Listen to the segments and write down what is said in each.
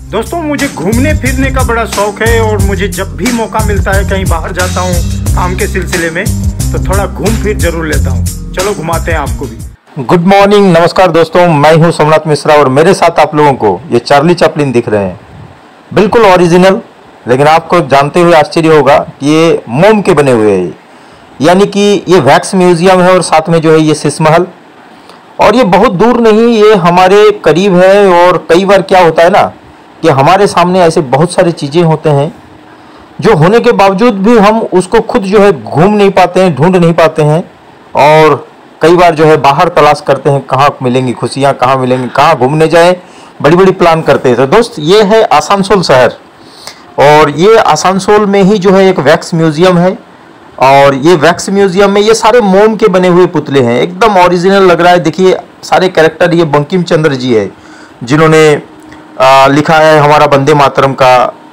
दोस्तों मुझे घूमने फिरने का बड़ा शौक है और मुझे जब भी मौका मिलता है कहीं बाहर जाता हूँ काम के सिलसिले में तो थोड़ा घूम फिर जरूर लेता हूँ। चलो घुमाते हैं आपको भी। गुड मॉर्निंग, नमस्कार दोस्तों, मैं हूं सोमनाथ मिश्रा और मेरे साथ आप लोगों को ये चार्ली चैपलिन दिख रहे हैं। बिल्कुल ओरिजिनल, लेकिन आपको जानते हुए आश्चर्य होगा कि ये मोम के बने हुए हैं, यानी कि ये वैक्स म्यूजियम है और साथ में जो है ये शीश महल। और ये बहुत दूर नहीं, ये हमारे करीब है। और कई बार क्या होता है ना कि हमारे सामने ऐसे बहुत सारी चीज़ें होते हैं जो होने के बावजूद भी हम उसको खुद जो है घूम नहीं पाते हैं, ढूंढ नहीं पाते हैं। और कई बार जो है बाहर तलाश करते हैं कहाँ मिलेंगी खुशियाँ, कहाँ मिलेंगी, कहाँ घूमने जाएं, बड़ी बड़ी प्लान करते हैं। तो दोस्त ये है आसनसोल शहर और ये आसनसोल में ही जो है एक वैक्स म्यूजियम है। और ये वैक्स म्यूजियम में ये सारे मोम के बने हुए पुतले हैं, एकदम ओरिजिनल लग रहा है। देखिए सारे कैरेक्टर, ये बंकिम चंद्र जी है जिन्होंने लिखा है हमारा वंदे मातरम का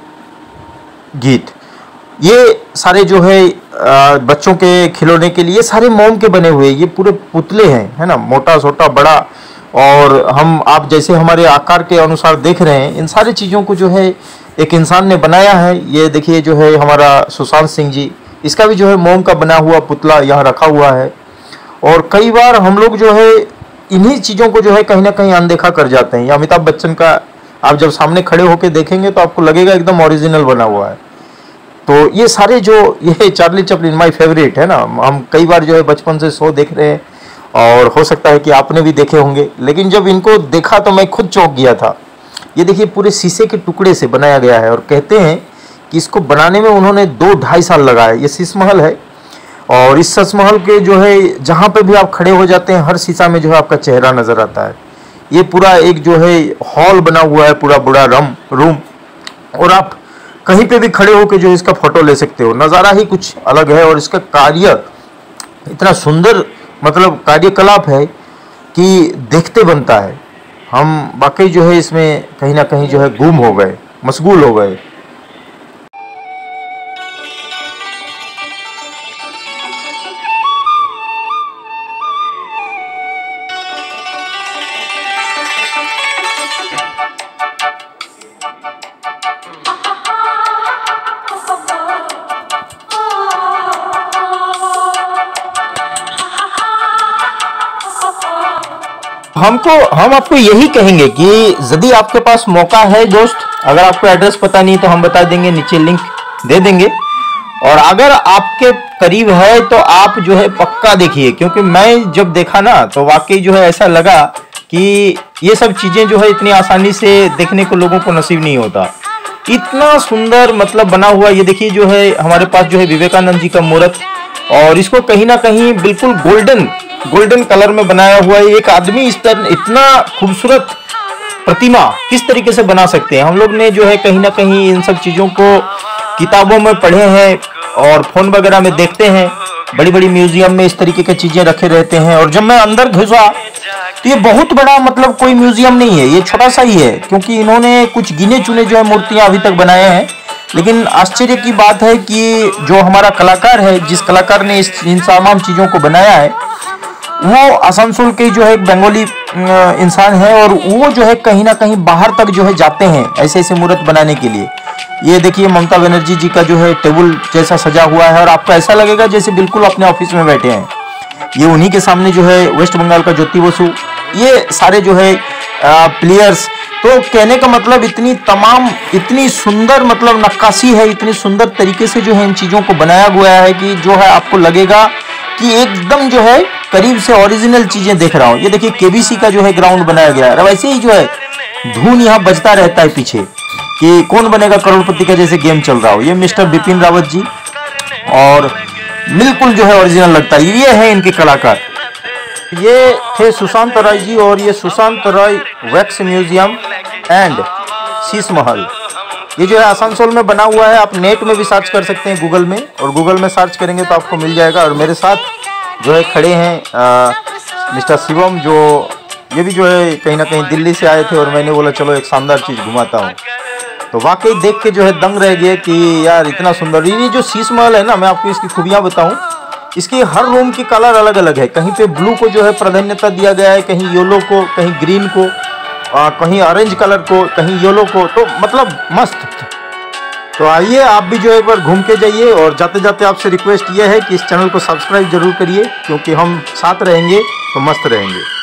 गीत। ये सारे जो है बच्चों के खिलौने के लिए सारे मोम के बने हुए ये पूरे पुतले हैं, है ना, मोटा छोटा बड़ा। और हम आप जैसे हमारे आकार के अनुसार देख रहे हैं, इन सारी चीज़ों को जो है एक इंसान ने बनाया है। ये देखिए जो है हमारा सुशांत सिंह जी, इसका भी जो है मोम का बना हुआ पुतला यहाँ रखा हुआ है। और कई बार हम लोग जो है इन्हीं चीज़ों को जो है कहीं ना कहीं अनदेखा कर जाते हैं। अमिताभ बच्चन का आप जब सामने खड़े होकर देखेंगे तो आपको लगेगा एकदम ओरिजिनल बना हुआ है। तो ये सारे जो ये चार्ली चैपलिन माय फेवरेट है ना, हम कई बार जो है बचपन से शो देख रहे हैं और हो सकता है कि आपने भी देखे होंगे। लेकिन जब इनको देखा तो मैं खुद चौंक गया था। ये देखिए पूरे शीशे के टुकड़े से बनाया गया है और कहते हैं कि इसको बनाने में उन्होंने 2-2.5 साल लगाए। ये शीश महल है और इस शीश महल के जो है जहाँ पे भी आप खड़े हो जाते हैं हर शीशा में जो है आपका चेहरा नजर आता है। ये पूरा एक जो है हॉल बना हुआ है, पूरा बड़ा रूम, और आप कहीं पे भी खड़े होकर जो इसका फोटो ले सकते हो। नज़ारा ही कुछ अलग है और इसका कार्य इतना सुंदर, मतलब कार्यकलाप है कि देखते बनता है। हम वाकई जो है इसमें कहीं ना कहीं जो है गुम हो गए, मशगूल हो गए। हम आपको यही कहेंगे कि यदि आपके पास मौका है दोस्त, अगर आपको एड्रेस पता नहीं तो हम बता देंगे, नीचे लिंक दे देंगे। और अगर आपके करीब है तो आप जो है पक्का देखिए, क्योंकि मैं जब देखा ना तो वाकई जो है ऐसा लगा कि ये सब चीज़ें जो है इतनी आसानी से देखने को लोगों को नसीब नहीं होता। इतना सुंदर मतलब बना हुआ। ये देखिए जो है हमारे पास जो है विवेकानंद जी का मूर्त, और इसको कहीं ना कहीं बिल्कुल गोल्डन कलर में बनाया हुआ है। एक आदमी इस तरह इतना खूबसूरत प्रतिमा किस तरीके से बना सकते हैं। हम लोग ने जो है कहीं ना कहीं इन सब चीज़ों को किताबों में पढ़े हैं और फोन वगैरह में देखते हैं। बड़ी बड़ी म्यूजियम में इस तरीके की चीज़ें रखे रहते हैं। और जब मैं अंदर घुसा तो ये बहुत बड़ा, मतलब कोई म्यूजियम नहीं है, ये छोटा सा ही है, क्योंकि इन्होंने कुछ गिने चुने जो है मूर्तियाँ अभी तक बनाए हैं। लेकिन आश्चर्य की बात है कि जो हमारा कलाकार है, जिस कलाकार ने इन तमाम चीज़ों को बनाया है, वो आसनसोल के जो है एक बंगाली इंसान है। और वो जो है कहीं ना कहीं बाहर तक जो है जाते हैं ऐसे ऐसे मूर्त बनाने के लिए। ये देखिए ममता बनर्जी जी का जो है टेबल जैसा सजा हुआ है और आपको ऐसा लगेगा जैसे बिल्कुल अपने ऑफिस में बैठे हैं। ये उन्हीं के सामने जो है वेस्ट बंगाल का ज्योति बसु, ये सारे जो है प्लेयर्स। तो कहने का मतलब इतनी सुंदर मतलब नक्काशी है, इतनी सुंदर तरीके से जो है इन चीज़ों को बनाया गया है कि जो है आपको लगेगा कि एकदम जो है करीब से ओरिजिनल चीज़ें देख रहा हूँ। ये देखिए केबीसी का जो है ग्राउंड बनाया गया है। वैसे ही जो है धुन यहाँ बजता रहता है पीछे कि कौन बनेगा करोड़पति का जैसे गेम चल रहा हो। ये मिस्टर बिपिन रावत जी, और बिल्कुल जो है ओरिजिनल लगता है। ये है इनके कलाकार, ये थे सुशांत राय जी। और ये Sushant Rai wax museum and Sheesh Mahal, ये जो है आसनसोल में बना हुआ है। आप नेट में भी सर्च कर सकते हैं गूगल में, और गूगल में सर्च करेंगे तो आपको मिल जाएगा। और मेरे साथ जो है खड़े हैं मिस्टर शिवम, जो ये भी जो है कहीं ना कहीं दिल्ली से आए थे और मैंने बोला चलो एक शानदार चीज़ घुमाता हूँ। तो वाकई देख के जो है दंग रह गए कि यार इतना सुंदर। ये जो शीश महल है ना, मैं आपको इसकी खूबियाँ बताऊँ। इसकी हर रूम की कलर अलग अलग है। कहीं पे ब्लू को जो है प्राधान्यता दिया गया है, कहीं येलो को, कहीं ग्रीन को, कहीं ऑरेंज कलर को, कहीं येलो को, तो मतलब मस्त। तो आइए आप भी जो एक बार घूम के जाइए। और जाते जाते आपसे रिक्वेस्ट ये है कि इस चैनल को सब्सक्राइब जरूर करिए, क्योंकि हम साथ रहेंगे तो मस्त रहेंगे।